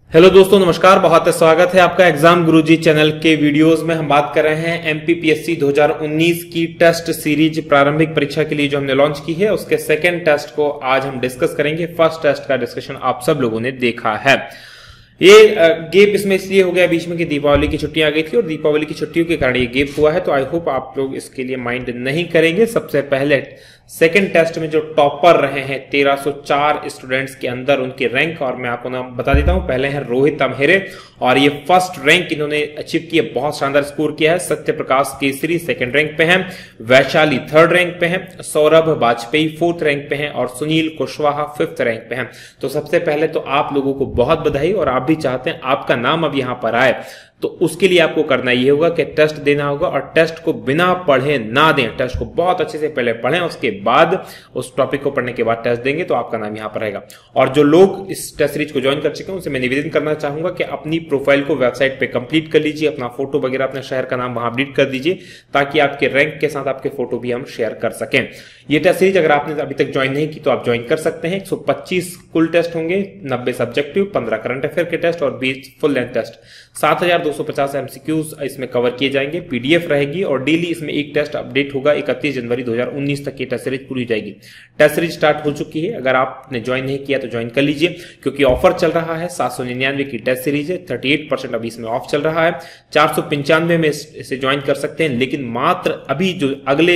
Hello दोस्तों, नमस्कार। बहुत स्वागत है आपका एग्जाम गुरुजी चैनल के वीडियोस में। हम बात कर रहे हैं एमपीपीएससी 2019 की टेस्ट सीरीज प्रारंभिक परीक्षा के लिए जो हमने लॉन्च की है, उसके सेकंड टेस्ट को आज हम डिस्कस करेंगे। फर्स्ट टेस्ट का डिस्कशन आप सब लोगों ने देखा है। ये गैप इसमें इसलिए हो गया बीच में कि दीपावली की छुट्टियां आ गई थी और दीपावली की छुट्टियों के कारण ये गैप हुआ है, तो आई होप आप लोग इसके लिए माइंड नहीं करेंगे। सबसे पहले सेकंड टेस्ट में जो टॉपर रहे हैं 1304 स्टूडेंट्स के अंदर उनके रैंक, और मैं आपको नाम बता देता हूं। पहले हैं रोहित अमहेरे, और ये फर्स्ट रैंक इन्होंने अचीव किया, बहुत शानदार स्कोर किया है। सत्य प्रकाश केसरी सेकंड रैंक पे हैं, वैशाली थर्ड रैंक पे हैं, सौरभ वाजपेयी फोर्थ रैंक पे हैं और सुनील कुशवाहा फिफ्थ रैंक पे हैं। तो सबसे पहले तो आप लोगों को बहुत बधाई, और आप भी चाहते हैं आपका नाम अब यहां पर आए, तो उसके लिए आपको करना ये होगा कि टेस्ट देना होगा, और टेस्ट को बिना पढ़े ना दें। टेस्ट को बहुत अच्छे से पहले पढ़ें, उसके बाद उस टॉपिक को पढ़ने के बाद टेस्ट देंगे, तो आपका नाम यहां पर आएगा। और जो लोग इस टेस्ट सीरीज को ज्वाइन कर चुके हैं उनसे मैं निवेदन करना चाहूंगा कि अपनी प्रोफाइल को वेबसाइट पे कंप्लीट कर लीजिए, अपना फोटो वगैरह, अपने शहर का नाम वहां अपडेट कर दीजिए, ताकि आपके रैंक के साथ आपके फोटो भी हम शेयर कर सकें। ये टेस्ट सीरीज अगर आपने अभी तक ज्वाइन नहीं की तो आप ज्वाइन कर सकते हैं। 125 कुल टेस्ट होंगे, 90 सब्जेक्टिव, 15 करंट अफेयर के टेस्ट और 20 फुल लेंथ टेस्ट। 7250 एमसीक्यूज इसमें कवर किए जाएंगे। पीडीएफ रहेगी और डेली इसमें एक टेस्ट अपडेट होगा। 31 जनवरी 2019 तक ये टेस्ट सीरीज पूरी हो जाएगी। टेस्ट सीरीज स्टार्ट हो चुकी है, अगर आपने ज्वाइन नहीं किया तो ज्वाइन कर लीजिए, क्योंकि ऑफर चल रहा है। 799 की टेस्ट सीरीज है, 38% अभी इसमें ऑफ चल रहा है। 495 में इसे ज्वाइन कर सकते हैं, लेकिन मात्र अभी जो अगले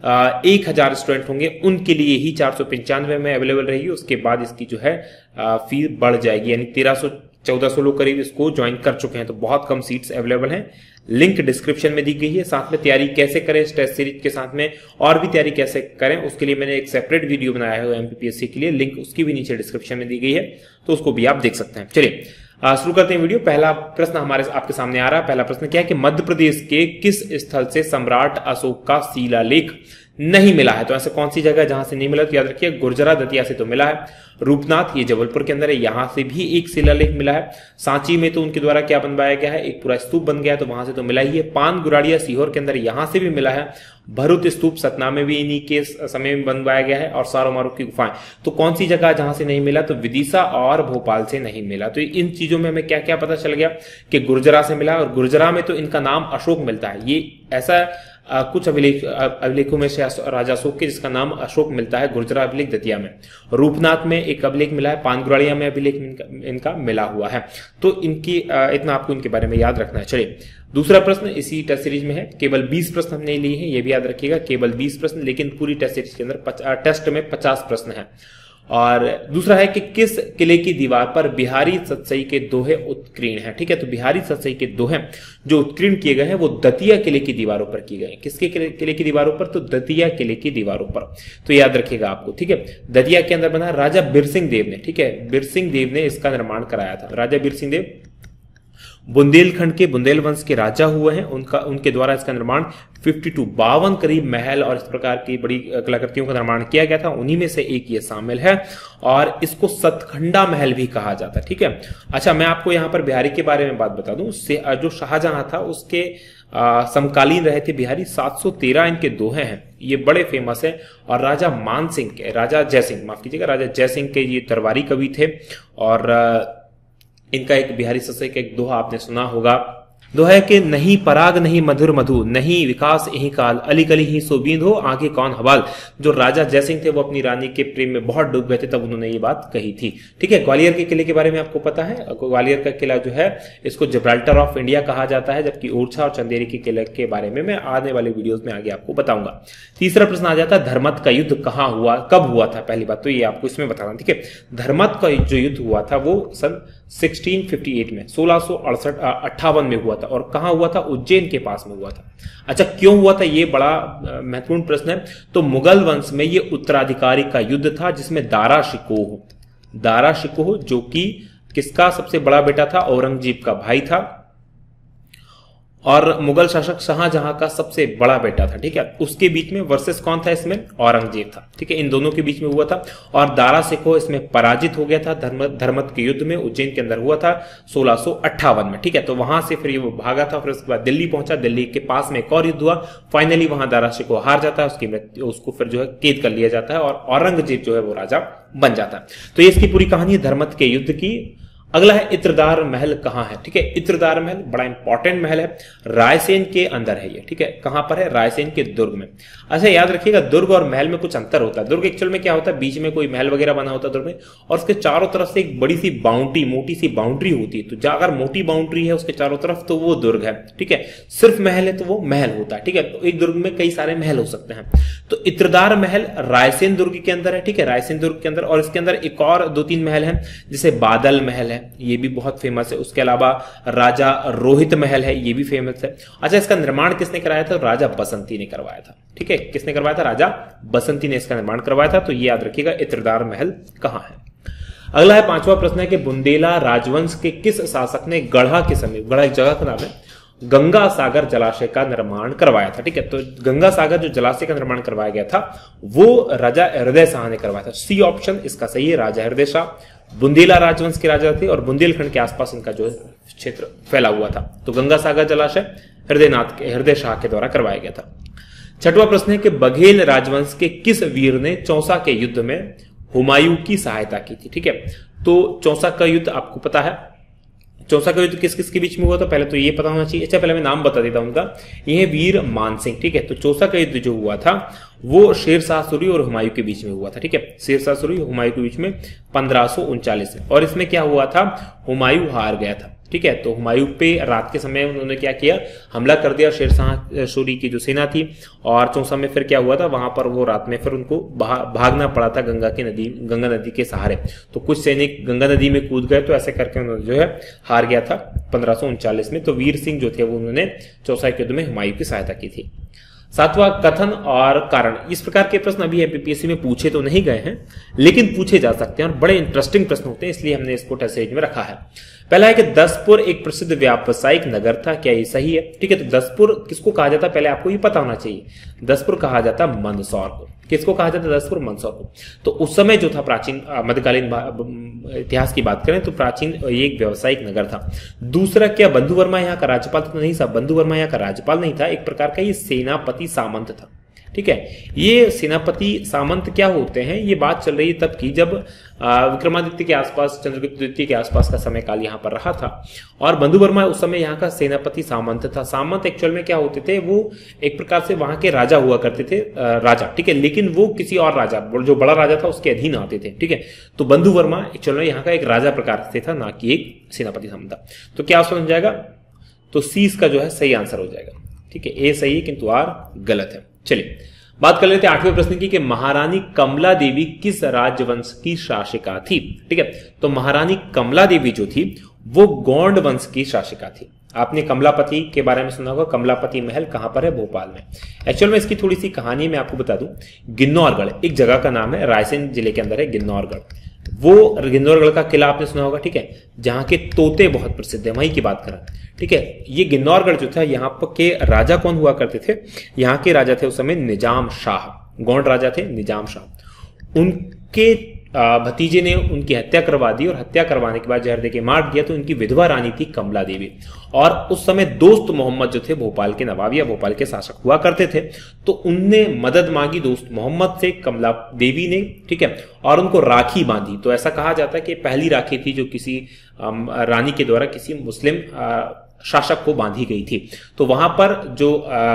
1000 स्टूडेंट होंगे उनके लिए ही 495 में अवेलेबल रहेगी। उसके बाद इसकी जो है फीस बढ़ जाएगी, यानी 1300-1400 लोग करीब इसको ज्वाइन कर चुके हैं, तो बहुत कम सीट्स अवेलेबल हैं। लिंक डिस्क्रिप्शन में दी गई है। साथ में तैयारी कैसे करें इस टेस्ट सीरीज के साथ में और भी तैयारी कैसे करें, उसके लिए मैंने एक सेपरेट वीडियो बनाया है एमपीपीएससी के लिए, लिंक उसकी भी नीचे डिस्क्रिप्शन में दी गई है, तो उसको भी आप देख सकते हैं। चलिए शुरू करते हैं वीडियो। पहला प्रश्न हमारे आपके सामने आ रहा है। पहला प्रश्न क्या है कि मध्य प्रदेश के किस स्थल से सम्राट अशोक का शिलालेख नहीं मिला है? तो ऐसे कौन सी जगह जहां से नहीं मिला, तो याद रखिए गुर्जरा दतिया से तो मिला है। रूपनाथ ये जबलपुर के अंदर है, यहां से भी एक शिलालेख मिला है। सांची में तो उनके द्वारा क्या बनवाया गया है, एक पूरा स्तूप बन गया है, तो वहां से तो मिला ही है। पान गुराड़िया सीहोर के अंदर, यहां से भी मिला है। भरूत स्तूप सतना में भी इन्हीं के समय में बनवाया गया है। और सारो मारो की गुफाएं, तो कौन सी जगह जहां से नहीं मिला, तो विदिशा और भोपाल से नहीं मिला। तो इन चीजों में हमें क्या क्या पता चल गया कि गुर्जरा से मिला, और गुर्जरा में तो इनका नाम अशोक मिलता है। ये ऐसा कुछ अभिलेखों में से राजा अशोक के जिसका नाम अशोक मिलता है गुर्जरा अभिलेख दतिया में। रूपनाथ में एक अभिलेख मिला है, पानगुराड़िया में अभिलेख इनका मिला हुआ है। तो इनकी इतना आपको इनके बारे में याद रखना है। चलिए दूसरा प्रश्न इसी टेस्ट सीरीज में है। केवल 20 प्रश्न हमने लिए हैं, ये भी याद रखिएगा, केवल 20 प्रश्न, लेकिन पूरी टेस्ट सीरीज के अंदर टेस्ट में 50 प्रश्न है। और दूसरा है कि किस किले की दीवार पर बिहारी सतसई के दोहे उत्कीर्ण हैं? ठीक है, तो बिहारी सतसई के दोहे जो उत्कीर्ण किए गए हैं वो दतिया किले की दीवारों पर किए गए हैं। किसके किले की दीवारों पर? तो दतिया किले की दीवारों पर। तो याद रखिएगा आपको, ठीक है। दतिया के अंदर बना राजा बिरसिंह देव ने, ठीक है, बिरसिंह देव ने इसका निर्माण कराया था। राजा बिरसिंह देव बुंदेलखंड के बुंदेल वंश के राजा हुए हैं, उनके द्वारा इसका निर्माण 52 करीब महल और इस प्रकार की बड़ी कलाकृतियों का निर्माण किया गया था। उन्हीं में से एक ये शामिल है, और इसको सतखंडा महल भी कहा जाता है। ठीक है, अच्छा मैं आपको यहां पर बिहारी के बारे में बात बता दूं। जो शाहजहां था उसके समकालीन रहे थे बिहारी। 713 इनके दोहे हैं, ये बड़े फेमस है। और राजा मानसिंह के, राजा जयसिंह, माफ कीजिएगा, राजा जयसिंह के ये दरबारी कवि थे। और इनका एक बिहारी सतसई का एक दोहा आपने सुना होगा। दोहा है कि नहीं पराग नहीं मधुर मधु, नहीं विकास यही काल, अली कली ही सो बींद हो आगे कौन हवाल। जो राजा जयसिंह थे वो अपनी रानी के प्रेम में बहुत डूब गए थे, तब उन्होंने ये बात कही थी। ठीक है, ग्वालियर के किले के बारे में आपको पता है। ग्वालियर का किला जो है इसको जिब्राल्टर ऑफ इंडिया कहा जाता है, जबकि ओरछा और चंदेरी के किले के बारे में मैं आने वाले वीडियोज में आगे आपको बताऊंगा। तीसरा प्रश्न आ जाता है धर्मत का युद्ध कहाँ हुआ, कब हुआ था? पहली बात तो ये आपको इसमें बताना, ठीक है। धर्मत का जो युद्ध हुआ था वो सन 1658 में 1658 में हुआ था। और कहां हुआ था? उज्जैन के पास में हुआ था। अच्छा क्यों हुआ था, ये बड़ा महत्वपूर्ण प्रश्न है। तो मुगल वंश में ये उत्तराधिकारी का युद्ध था, जिसमें दारा शिकोह जो कि किसका सबसे बड़ा बेटा था? औरंगजेब का भाई था, और मुगल शासक शाहजहां का सबसे बड़ा बेटा था। ठीक है, उसके बीच में वर्सेस कौन था इसमें? औरंगजेब था। ठीक है, इन दोनों के बीच में हुआ था। और दारा शिकोह इसमें पराजित हो गया था धर्मत के युद्ध में। उज्जैन के अंदर हुआ था 1658 में। ठीक है, तो वहां से फिर वो भागा था, फिर उसके बाद दिल्ली पहुंचा। दिल्ली के पास में एक और युद्ध हुआ, फाइनली वहां दारा शिकोह हार जाता है, उसको फिर जो है कैद कर लिया जाता है, और औरंगजेब जो है वो राजा बन जाता है। तो ये इसकी पूरी कहानी है धर्मत के युद्ध की। अगला है इत्रदार महल कहाँ है? ठीक है, इत्रदार महल बड़ा इंपॉर्टेंट महल है, रायसेन के अंदर है ये। ठीक है, कहां पर है? रायसेन के दुर्ग में। अच्छा याद रखिएगा, दुर्ग और महल में कुछ अंतर होता है। दुर्ग एक्चुअल में क्या होता है, बीच में कोई महल वगैरह बना होता है दुर्ग में, और उसके चारों तरफ से एक बड़ी सी बाउंड्री, मोटी सी बाउंड्री होती है। तो अगर मोटी बाउंड्री है उसके चारों तरफ तो वो दुर्ग है। ठीक है, सिर्फ महल है तो वो महल होता है। ठीक है, तो एक दुर्ग में कई सारे महल हो सकते हैं। तो इत्रदार महल रायसेन दुर्ग के अंदर है। ठीक है, रायसेन दुर्ग के अंदर, और इसके अंदर एक और 2-3 महल हैं, जैसे बादल महल है, ये भी बहुत फेमस है। उसके अलावा राजा रोहित महल है, ये भी फेमस है। अच्छा, इसका निर्माण किसने कराया था? राजा बसंती ने करवाया था। ठीक है, किसने करवाया था? राजा बसंती ने इसका निर्माण करवाया था। तो ये याद रखिएगा इत्रदार महल कहां है। अगला है 5वां प्रश्न है कि बुंदेला राजवंश के किस शासक ने गढ़ा के समीप, गढ़ा एक जगह का नाम है, गंगा सागर जलाशय का निर्माण करवाया था? ठीक है, तो गंगा सागर जो जलाशय का निर्माण करवाया गया था वो राजा हृदय शाह ने करवाया था। सी ऑप्शन इसका सही है, राजा हृदय शाह। बुंदेला राजवंश के राजा थे और बुंदेलखंड के आसपास इनका जो क्षेत्र फैला हुआ था। तो गंगा सागर जलाशय हृदय शाह के द्वारा करवाया गया था। 6वां प्रश्न है कि बघेल राजवंश के किस वीर ने चौसा के युद्ध में हुमायूं की सहायता की थी? ठीक है, तो चौसा का युद्ध आपको पता है, चौसा का युद्ध किस किस के बीच में हुआ था, पहले तो ये पता होना चाहिए। अच्छा, पहले मैं नाम बता देता हूं उनका, ये वीर मानसिंह। ठीक है, तो चौसा का युद्ध जो हुआ था वो शेरशाह सूरी और हुमायूं के बीच में हुआ था। ठीक है, शेरशाह सूरी और हुमायूं के बीच में 1539 में। और इसमें क्या हुआ था, हुमायूं हार गया था। ठीक है, तो हुमायूं पे रात के समय उन्होंने क्या किया, हमला कर दिया शेरशाह सूरी की जो सेना थी। और चौसा में फिर क्या हुआ था, वहां पर वो रात में फिर उनको भागना पड़ा था गंगा नदी के सहारे। तो कुछ सैनिक गंगा नदी में कूद गए, तो ऐसे करके उन्होंने जो है हार गया था 1539 में। तो वीर सिंह जो थे वो उन्होंने चौसा के युद्ध में हुमायूं की सहायता की थी। 7वां कथन और कारण। इस प्रकार के प्रश्न अभी एमपीपीएससी में पूछे तो नहीं गए हैं, लेकिन पूछे जा सकते हैं और बड़े इंटरेस्टिंग प्रश्न होते हैं, इसलिए हमने इसको टेस्ट सीरीज में रखा है। पहला है कि दसपुर एक प्रसिद्ध व्यावसायिक नगर था, क्या ये सही है? ठीक है, तो दसपुर किसको कहा जाता है पहले आपको ये पता होना चाहिए। दसपुर कहा जाता मंदसौर को। किसको कहा जाता है? दसपुर मंदसौर को। तो उस समय जो था प्राचीन मध्यकालीन इतिहास की बात करें तो प्राचीन ये एक व्यावसायिक नगर था। दूसरा, क्या बंधु वर्मा यहाँ का राज्यपाल तो नहीं था? बंधु वर्मा यहाँ का राज्यपाल नहीं था, एक प्रकार का ये सेनापति सामंत था। ठीक है, ये सेनापति सामंत क्या होते हैं, ये बात चल रही है तब की जब विक्रमादित्य के आसपास, चंद्रगुप्त द्वितीय के आसपास का समय काल यहाँ पर रहा था। और बंधु वर्मा उस समय यहाँ का सेनापति सामंत था। सामंत एक्चुअल में क्या होते थे, वो एक प्रकार से वहां के राजा हुआ करते थे, राजा। ठीक है, लेकिन वो किसी और राजा, जो बड़ा राजा था उसके अधीन आते थे। ठीक है, तो बंधु वर्मा एक्चुअल में यहाँ का एक राजा प्रकार से था, ना कि एक सेनापति सामंत था। तो क्या समझ जाएगा? तो सी इसका जो है सही आंसर हो जाएगा। ठीक है, ए सही है किंतु आर गलत है। चलिए बात कर लेते हैं 8वें प्रश्न की कि महारानी कमला देवी किस राजवंश की शासिका थी? ठीक है, तो महारानी कमला देवी जो थी वो गौंड वंश की शासिका थी। आपने कमलापति के बारे में सुना होगा। कमलापति महल कहां पर है? भोपाल में। एक्चुअल में इसकी थोड़ी सी कहानी मैं आपको बता दूं। गिन्नौरगढ़ एक जगह का नाम है, रायसेन जिले के अंदर है गिन्नौरगढ़। वो गिन्नौरगढ़ का किला आपने सुना होगा। ठीक है, जहां के तोते बहुत प्रसिद्ध है, वहीं की बात करें। ठीक है, ये गिन्नौरगढ़ जो था, यहाँ पर के राजा कौन हुआ करते थे? यहाँ के राजा थे उस समय निजाम शाह, गौंड राजा थे निजाम शाह। उनके भतीजे ने उनकी हत्या करवा दी, और हत्या करवाने के बाद जहर देके मार दिया। तो उनकी विधवा रानी थी कमला देवी। और उस समय दोस्त मोहम्मद जो थे भोपाल के नवाब या भोपाल के शासक हुआ करते थे, तो उनने मदद मांगी दोस्त मोहम्मद से, कमला देवी ने। ठीक है, और उनको राखी बांधी। तो ऐसा कहा जाता है कि पहली राखी थी जो किसी रानी के द्वारा किसी मुस्लिम शासक को बांधी गई थी। तो वहां पर जो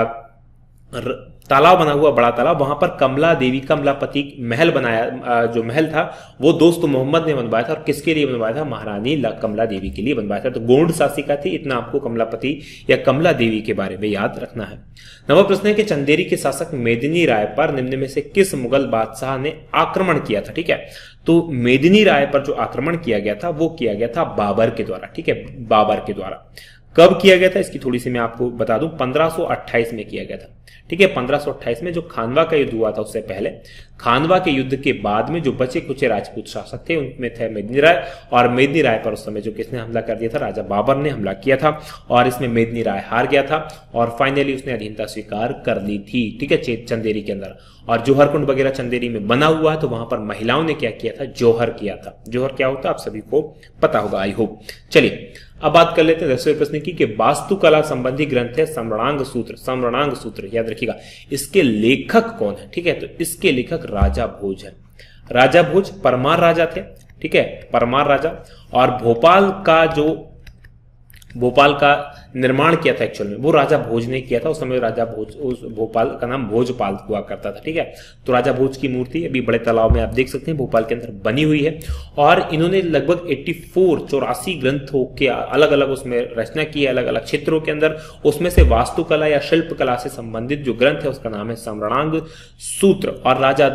तालाब बना हुआ, बड़ा तालाब, वहां पर कमला देवी, कमलापति महल बनाया, जो महल था वो दोस्त मोहम्मद ने बनवाया था। और किसके लिए बनवाया था? महारानी कमला देवी के लिए बनवाया था। तो गोंड शासिका थी, इतना आपको कमलापति या कमला देवी के बारे में याद रखना है। 9वां प्रश्न है कि चंदेरी के शासक मेदिनी राय पर निम्न में से किस मुगल बादशाह ने आक्रमण किया था? ठीक है, तो मेदिनी राय पर जो आक्रमण किया गया था वो किया गया था बाबर के द्वारा। ठीक है, बाबर के द्वारा। कब किया गया था इसकी थोड़ी सी मैं आपको बता दूं, 1528 में किया गया था। ठीक है, 1528 में जो खानवा का युद्ध हुआ था उससे पहले, खानवा के युद्ध के बाद में जो बचे कुचे राजपूत शासक थे उनमें थे मेदिनी राय। और मेदिनी राय पर उस समय जो किसने हमला कर दिया था? राजा बाबर ने हमला किया था। और इसमें मेदिनी राय हार गया था और फाइनली उसने अधीनता स्वीकार कर ली थी। ठीक है, चंदेरी के अंदर। और जौहर कुंड वगैरह चंदेरी में बना हुआ है, तो वहां पर महिलाओं ने क्या किया था? जौहर किया था। जौहर क्या होता है आप सभी को पता होगा, आई होप। चलिए अब बात कर लेते हैं 10वें प्रश्न की कि वास्तुकला संबंधी ग्रंथ है सम्रांग सूत्र। सम्रांग सूत्र याद रखिएगा, इसके लेखक कौन है? ठीक है, तो इसके लेखक राजा भोज है। राजा भोज परमार राजा थे। ठीक है, परमार राजा। और भोपाल का निर्माण किया था एक्चुअल में वो राजा भोज ने किया था। उस समय राजा भोज, उस भोपाल का नाम भोजपाल हुआ करता था, ठीक है। तो राजा भोज की मूर्ति अभी बड़े तालाब में आप देख सकते हैं भोपाल के अंदर बनी हुई है। और इन्होंने लगभग 84 ग्रंथों के अलग अलग उसमें रचना की है, अलग अलग क्षेत्रों के अंदर। उसमें से वास्तुकला या शिल्प कला से संबंधित जो ग्रंथ है उसका नाम है सम्रांग सूत्र। और राजा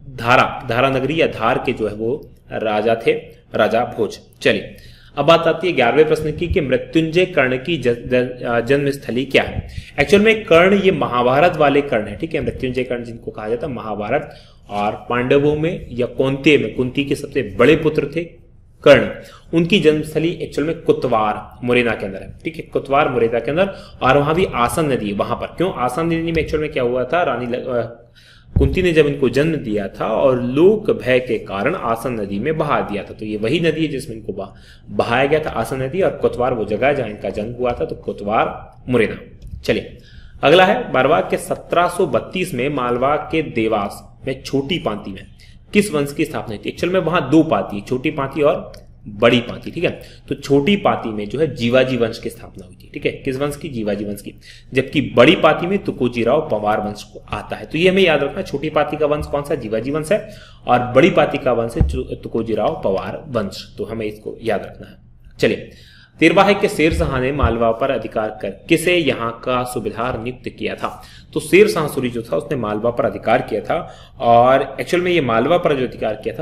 धारा नगरी या धार के जो है वो राजा थे, राजा भोज। चलिए अब बात आती है 11वें प्रश्न की कि मृत्युंजय कर्ण की जन्म स्थली क्या है। एक्चुअल में कर्ण ये महाभारत वाले कर्ण है, ठीक है। मृत्युंजय कर्ण जिनको कहा जाता है महाभारत और पांडवों में या कौंते में कुंती के सबसे बड़े पुत्र थे कर्ण। उनकी जन्मस्थली एक्चुअल में कुतवार मुरैना के अंदर है, ठीक है, कुतवार मुरैना के अंदर। और वहां भी आसन नदी, वहां पर क्यों आसन नदी में एक्चुअल में क्या हुआ था, रानी कुंती ने जब इनको जन्म दिया था और लोक भय के कारण आसन नदी में बहा दिया था। तो ये वही नदी है जिसमें इनको बहाया गया था, आसन नदी। और कुतवार वो जगह जहां इनका जन्म हुआ था, तो कुतवार मुरैना। चलिए अगला है 12वां के 1732 में मालवा के देवास में छोटी पांति में किस वंश की स्थापना हुई थी। एक्चुअल में वहां दो पाती, छोटी पांति और बड़ी पांति, ठीक है। तो छोटी पाती में जो है जीवाजी वंश की स्थापना हुई थी, ठीक है। किस वंश की, जीवाजी वंश की। जबकि बड़ी पाती में तुकोजीराव पवार वंश को आता है। तो ये हमें याद रखना, छोटी पाती का वंश कौन सा, जीवाजी वंश है। और बड़ी पाती का वंश है तुकोजीराव पवार वंश। तो हमें इसको याद रखना है। चलिए 13वां है कि शेर शाह ने मालवा पर अधिकार कर किसे यहाँ का सूबेदार नियुक्त किया था। तो शेर शाह सूरी जो था उसने मालवा पर अधिकार किया था। और एक्चुअल में ये मालवा पर जो अधिकार किया था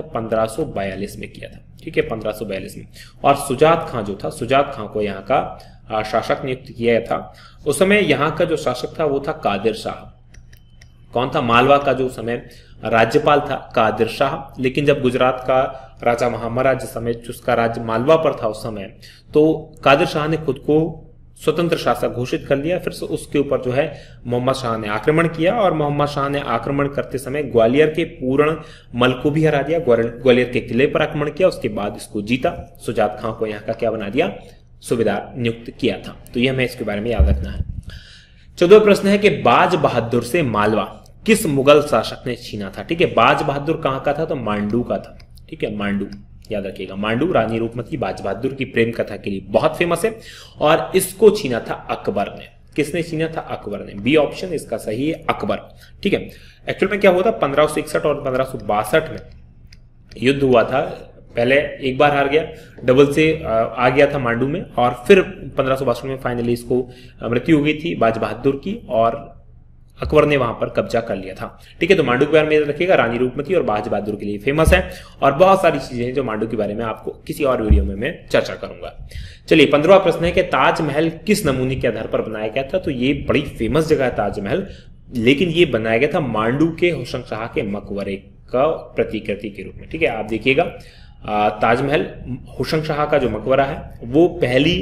1542 में किया था, ठीक है, 1542 में। और सुजात खां जो था, सुजात खां को यहाँ का शासक नियुक्त किया था। उस समय यहाँ का जो शासक था वो था कादिर शाह। कौन था, मालवा का जो समय राज्यपाल था कादिर शाह। लेकिन जब गुजरात का राजा महामरा जिस समय उसका राज्य मालवा पर था उस समय, तो कादिर शाह ने खुद को स्वतंत्र शासक घोषित कर लिया। फिर उसके ऊपर जो है मोहम्मद शाह ने आक्रमण किया। और मोहम्मद शाह ने आक्रमण करते समय ग्वालियर के पूर्ण मल को भी हरा दिया, ग्वालियर के किले पर आक्रमण किया। उसके बाद इसको जीता, सुजात खां को यहाँ का क्या बना दिया, सूबेदार नियुक्त किया था। तो ये हमें इसके बारे में याद रखना है। 14वां प्रश्न है कि बाज बहादुर से मालवा किस मुगल शासक ने छीना था, ठीक है। बाज बहादुर कहां का था, तो मांडू का था, ठीक है, मांडू याद रखिएगा। मांडू रानी रूपमती बाज बहादुर की प्रेम कथा के लिए बहुत फेमस है। और इसको छीना था अकबर ने। किसने छीना था, अकबर ने। बी ऑप्शन इसका सही है, अकबर, ठीक है। एक्चुअल में क्या हुआ था, 1561 और 1562 में युद्ध हुआ था। पहले एक बार हार गया, डबल से आ गया था मांडू में। और फिर 1562 में फाइनली इसको मृत्यु हो गई थी बाज बहादुर की और अकबर ने वहां पर कब्जा कर लिया था, ठीक है। तो मांडू के बारे में याद रखिएगा, रानी रूपमती और बाज बहादुर के लिए फेमस है। और बहुत सारी चीजें हैं जो मांडू के बारे में आपको किसी और वीडियो में मैं चर्चा करूंगा। चलिए 15वां प्रश्न है कि ताजमहल किस नमूने के आधार पर बनाया गया था। तो ये बड़ी फेमस जगह है ताजमहल, लेकिन ये बनाया गया था मांडू के हुसैन शाह के मकबरे का प्रतिकृति के रूप में, ठीक है। आप देखिएगा ताजमहल हुसैन शाह का जो मकबरा है वो पहली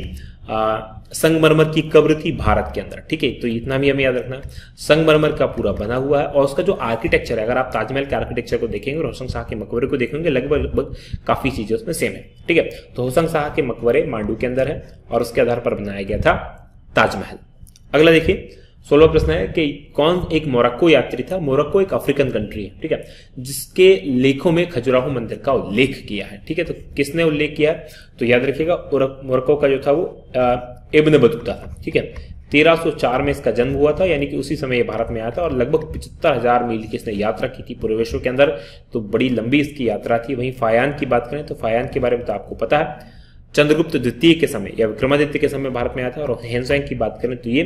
संगमरमर की कब्र थी भारत के अंदर, ठीक है। तो इतना भी हमें याद रखना, संगमरमर का पूरा बना हुआ है। और उसका जो आर्किटेक्चर है, अगर आप ताजमहल के आर्किटेक्चर को देखेंगे और हुसैन शाह के मकबरे को देखेंगे, लगभग काफी चीजें उसमें सेम है, ठीक है। तो हुसैन शाह के मकबरे मांडू के अंदर है और उसके आधार पर बनाया गया था ताजमहल। अगला देखिए 16वां प्रश्न है कि कौन एक मोरक्को यात्री था। मोरक्को एक अफ्रीकन कंट्री है, ठीक है, जिसके लेखों में खजुराहो मंदिर का उल्लेख किया है, ठीक है। तो किसने उल्लेख किया है, तो याद रखिएगा मोरक्को का जो था वो इब्न बतूता था, ठीक है। 1304 में इसका जन्म हुआ था, यानी कि उसी समय ये भारत में आया था। और लगभग 75,000 मील की इसने यात्रा की थी पूरे विश्व के अंदर। तो बड़ी लंबी इसकी यात्रा थी। वहीं फायान की बात करें तो फायान के बारे में तो आपको पता है, चंद्रगुप्त द्वितीय के समय या विक्रमादित्य के समय भारत में आया था। और हेनसेंग की बात करें तो ये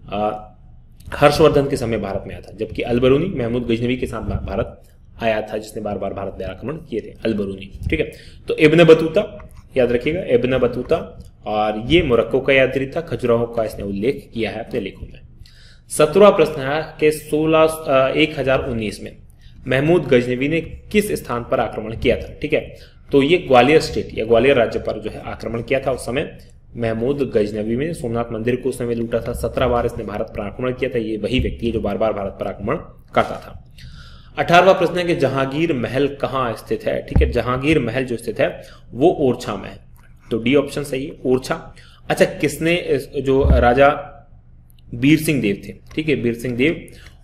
हर्षवर्धन के समय भारत में आया था। जबकि अलबरूनी महमूद गजनवी के साथ भारत आया था, जिसने बार बार भारत पर आक्रमण किए थे, अलबरूनी, ठीक है। तो इब्न बतूता याद रखिएगा, इब्न बतूता। और ये मोरक्को का यात्री था, खजुराहो का इसने उल्लेख किया है अपने लेखों में। 17वां प्रश्न है कि 1019 में महमूद गजनवी ने किस स्थान पर आक्रमण किया था, ठीक है। तो ये ग्वालियर स्टेट या ग्वालियर राज्य पर जो है आक्रमण किया था। उस समय महमूद गजनवी में सोमनाथ मंदिर को उस समय लूटा था। 17 बार इसने भारत पर आक्रमण किया था। ये वही व्यक्ति है जो बार बार भारत पर आक्रमण करता था। 18वां प्रश्न है कि जहांगीर महल कहाँ स्थित है, ठीक है। जहांगीर महल जो स्थित है वो ओरछा में है। तो डी ऑप्शन सही है, ओरछा। अच्छा, किसने जो राजा वीर सिंह देव थे, ठीक है, वीर सिंह देव,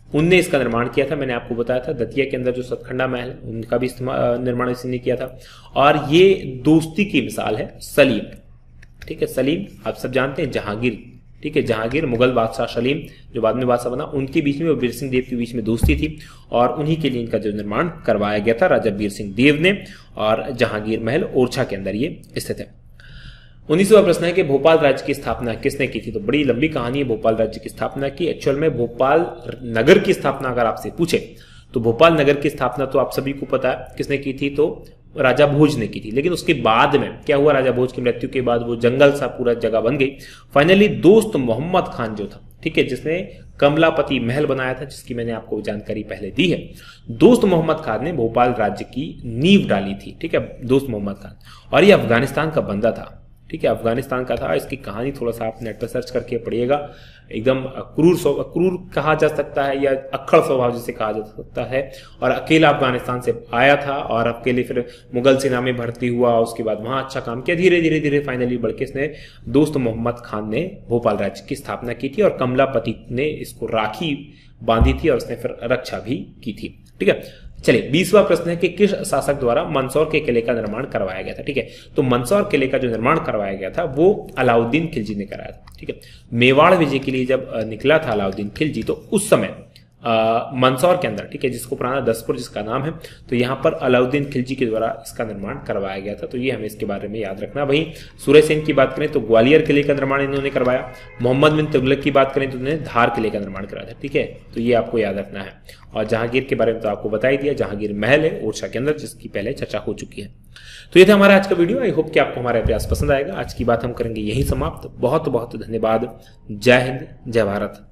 उनने इसका निर्माण किया था। मैंने आपको बताया था दतिया के अंदर जो सतखंडा महल है उनका भी निर्माण इसी ने किया था। और ये दोस्ती की मिसाल है सलीम, ठीक है। सलीम आप सब जानते हैं जहांगीर, ठीक है, जहांगीर मुगल बादशाह सलीम जो बाद में बादशाह बना, उनके बीच में और वीर सिंह देव के बीच में दोस्ती थी और उन्हीं के लिए इनका जो निर्माण करवाया गया था राजा वीर सिंह देव ने। और जहांगीर महल ओरछा के अंदर ये स्थित है। 19वां प्रश्न है कि भोपाल राज्य की स्थापना किसने की थी। तो बड़ी लंबी कहानी है भोपाल राज्य की स्थापना की। एक्चुअल में भोपाल नगर की स्थापना अगर आपसे पूछे तो भोपाल नगर की स्थापना तो आप सभी को पता है किसने की थी, तो राजा भोज ने की थी। लेकिन उसके बाद में क्या हुआ, राजा भोज की मृत्यु के बाद वो जंगल सा पूरा जगह बन गई। फाइनली दोस्त मोहम्मद खान जो था, ठीक है, जिसने कमलापति महल बनाया था, जिसकी मैंने आपको जानकारी पहले दी है, दोस्त मोहम्मद खान ने भोपाल राज्य की नींव डाली थी, ठीक है, दोस्त मोहम्मद खान। और ये अफगानिस्तान का बंदा था, ठीक है, अफगानिस्तान का था। इसकी कहानी थोड़ा सा आप नेट पर सर्च करके पढ़िएगा। एकदम क्रूर कहा जा सकता है या अक्खड़ स्वभाव जिसे कहा जा सकता है। और अकेला अफगानिस्तान से आया था और अकेले फिर मुगल सेना में भर्ती हुआ, उसके बाद वहां अच्छा काम किया, धीरे धीरे धीरे फाइनली बढ़ के इसने दोस्त मोहम्मद खान ने भोपाल राज्य की स्थापना की थी और कमलापति ने इसको राखी बांधी थी और उसने फिर रक्षा भी की थी, ठीक है। चलिए 20वां प्रश्न है कि किस शासक द्वारा मंदसौर के किले का निर्माण करवाया गया था, ठीक है। तो मंदसौर किले का जो निर्माण करवाया गया था वो अलाउद्दीन खिलजी ने कराया था, ठीक है। मेवाड़ विजय के लिए जब निकला था अलाउद्दीन खिलजी तो उस समय मंदसौर के अंदर, ठीक है, जिसको पुराना दसपुर जिसका नाम है, तो यहाँ पर अलाउद्दीन खिलजी के द्वारा इसका निर्माण करवाया गया था। तो ये हमें इसके बारे में याद रखना। वहीं सूर्यसेन की बात करें तो ग्वालियर किले का निर्माण इन्होंने करवाया। मोहम्मद बिन तुगलक की बात करें तो उन्होंने धार किले का निर्माण कराया था, ठीक है। तो ये आपको याद रखना है। और जहांगीर के बारे में तो आपको बता ही दिया, जहांगीर महल है ओरछा के अंदर, जिसकी पहले चर्चा हो चुकी है। तो ये था हमारा आज का वीडियो। आई होप कि आपको हमारा प्रयास पसंद आएगा। आज की बात हम करेंगे यही समाप्त। बहुत बहुत धन्यवाद। जय हिंद, जय भारत।